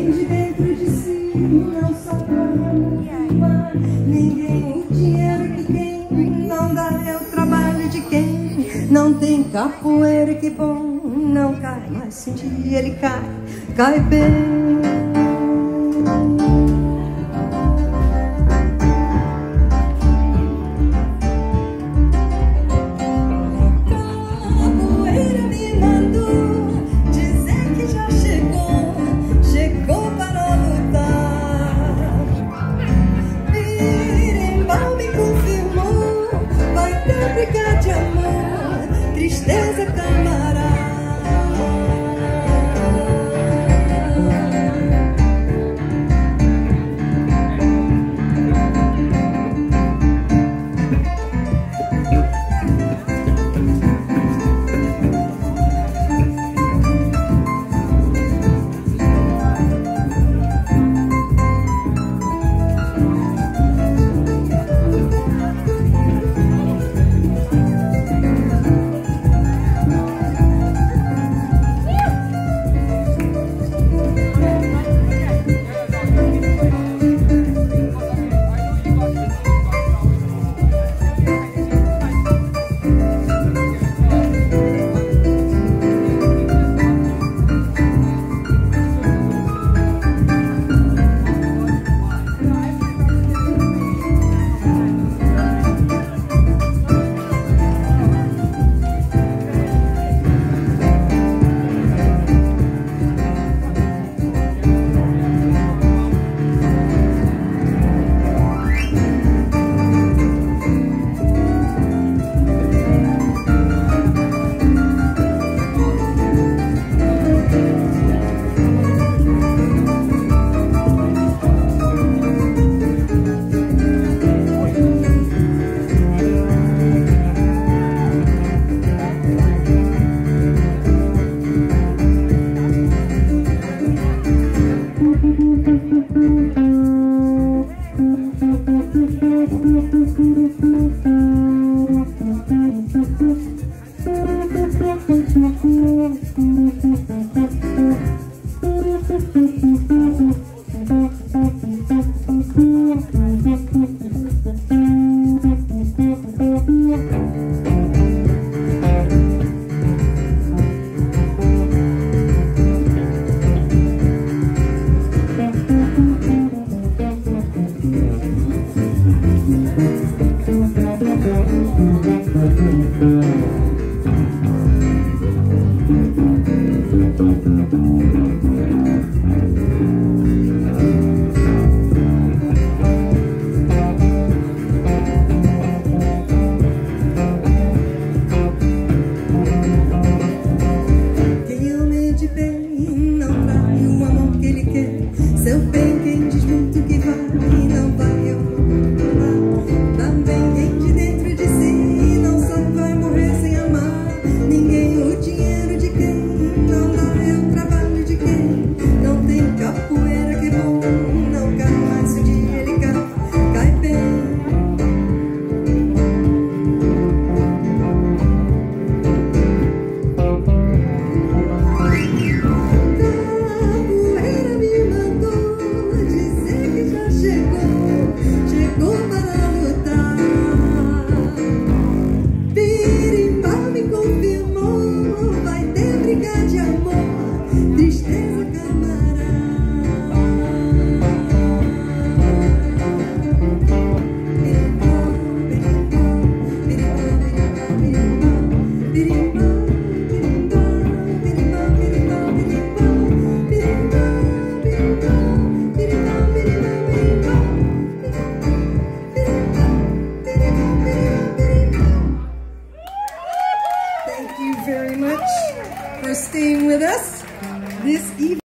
Ninguém de dentro de si não sabe amar. Ninguém o dinheiro que quem não dá é o trabalho de quem não tem capoeira. Que bom, não cai, mas se um dia ele cai, cai bem. De amor, tristeza, camarada. Seu bem, quem diz muito que vai, não vai, eu não vou falar. Também quem de dentro de si não sabe, vai morrer sem amar. Ninguém o dinheiro de quem não dá é o trabalho de quem não tem capoeira. Que bom, não cai, mas se um dia ele cai, cai bem. De amor, tristeza, camarada. Thank you very much for staying with us this evening.